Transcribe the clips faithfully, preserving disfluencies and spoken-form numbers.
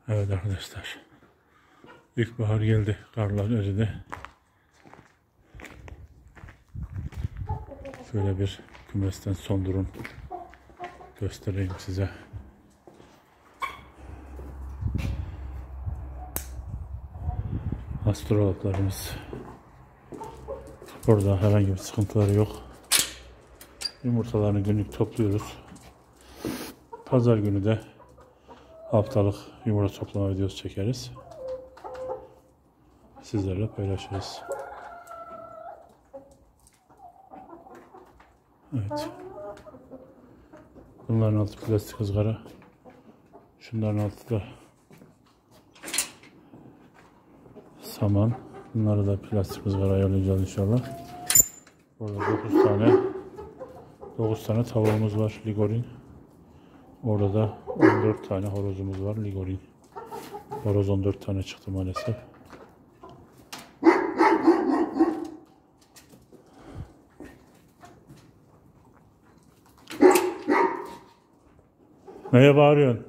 Evet arkadaşlar. İlkbahar geldi. Karlar eridi. Şöyle bir kümesten son durum göstereyim size. Astrologlarımız burada, herhangi bir sıkıntıları yok. Yumurtalarını günlük topluyoruz. Pazar günü de haftalık yumurta toplama videosu çekeriz. Sizlerle paylaşırız. Evet. Bunların altı plastik ızgara. Şunların altı da saman. Bunları da plastik ızgara ayarlayacağız inşallah. Burada dokuz tane dokuz tane tavuğumuz var, ligorin. Orada da on dört tane horozumuz var, ligorin. Horoz on dört tane çıktı maalesef. Neye bağırıyorsun?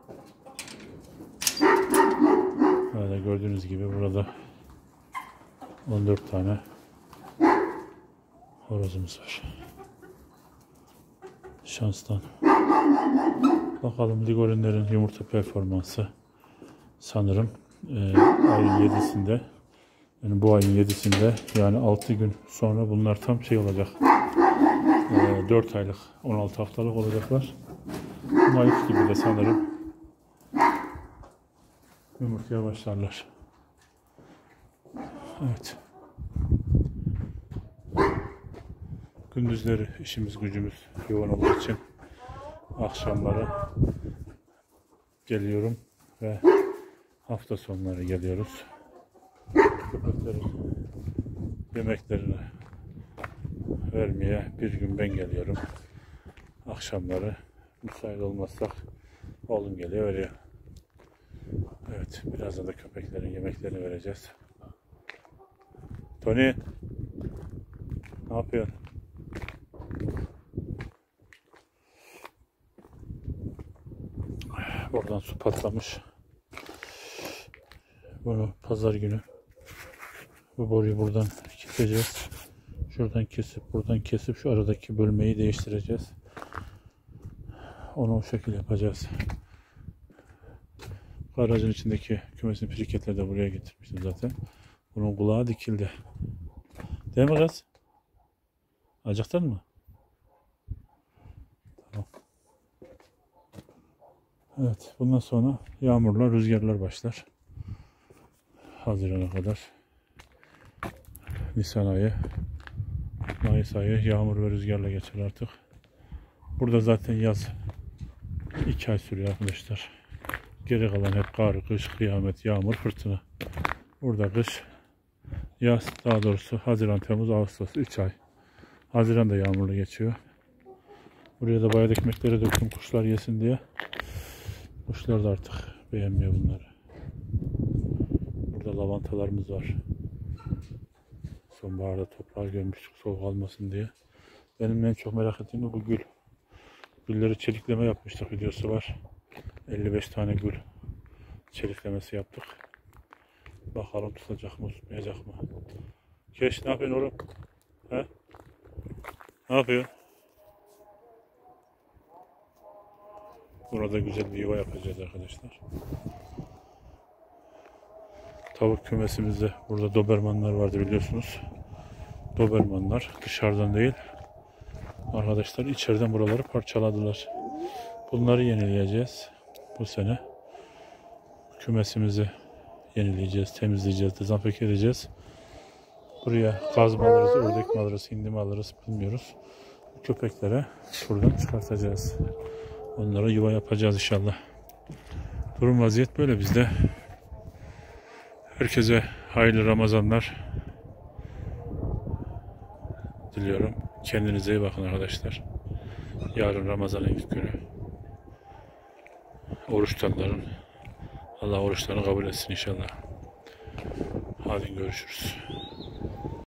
Böyle gördüğünüz gibi burada on dört tane horozumuz var. Şanstan. Bakalım ligorinlerin yumurta performansı sanırım e, ayın yedisinde, yani bu ayın yedisinde, yani altı gün sonra bunlar tam şey olacak. E, dört aylık, on altı haftalık olacaklar. Mayıs gibi de sanırım yumurtaya başlarlar. Evet. Gündüzleri işimiz gücümüz yoğun olduğu için akşamları geliyorum ve hafta sonları geliyoruz. Köpeklerin yemeklerini vermeye bir gün ben geliyorum. Akşamları müsait olmazsak oğlum geliyor, veriyor. Evet, birazdan da köpeklerin yemeklerini vereceğiz. Tony, ne yapıyorsun? Oradan su patlamış. Bunu pazar günü bu boruyu buradan keseceğiz. Şuradan kesip buradan kesip şu aradaki bölmeyi değiştireceğiz. Onu o şekilde yapacağız. Aracın içindeki kümesin piriketleri de buraya getirmiştim zaten. Bunun kulağı dikildi. Değil mi kız? Acıktın mı? Tamam. Evet, bundan sonra yağmurlar, rüzgarlar başlar. Haziran'a kadar. Nisan ayı, Mayıs ayı yağmur ve rüzgarla geçer artık. Burada zaten yaz iki ay sürüyor arkadaşlar. Geri kalan hep kar, kış, kıyamet, yağmur, fırtına. Burada kış, yaz, daha doğrusu Haziran, Temmuz, Ağustos üç ay. Haziran da yağmurlu geçiyor. Buraya da bayat ekmekleri döktüm kuşlar yesin diye. Kuşlar da artık beğenmiyor bunları. Burada lavantalarımız var. Sonbaharda toprağa gömmüştük soğuk almasın diye. Benim en çok merak ettiğim de bu gül. Gülleri çelikleme yapmıştık, videosu var. elli beş tane gül çeliklemesi yaptık. Bakalım tutacak mı, tutmayacak mı? Keş, ne yapıyorsun oğlum? He? Ne yapıyorsun? Burada güzel bir yuva yapacağız arkadaşlar. Tavuk kümesimizde burada dobermanlar vardı biliyorsunuz. Dobermanlar dışarıdan değil arkadaşlar, içeriden buraları parçaladılar. Bunları yenileyeceğiz bu sene. Kümesimizi yenileyeceğiz, temizleyeceğiz, dezenfekte edeceğiz. Buraya gaz mı alırız, ördek mi alırız, hindi mi alırız bilmiyoruz. Köpeklere buradan çıkartacağız. Onlara yuva yapacağız inşallah. Durum vaziyet böyle bizde. Herkese hayırlı Ramazanlar diliyorum. Kendinize iyi bakın arkadaşlar. Yarın Ramazan'ın ilk günü. Oruç tutanların Allah oruçlarını kabul etsin inşallah. Hadi görüşürüz.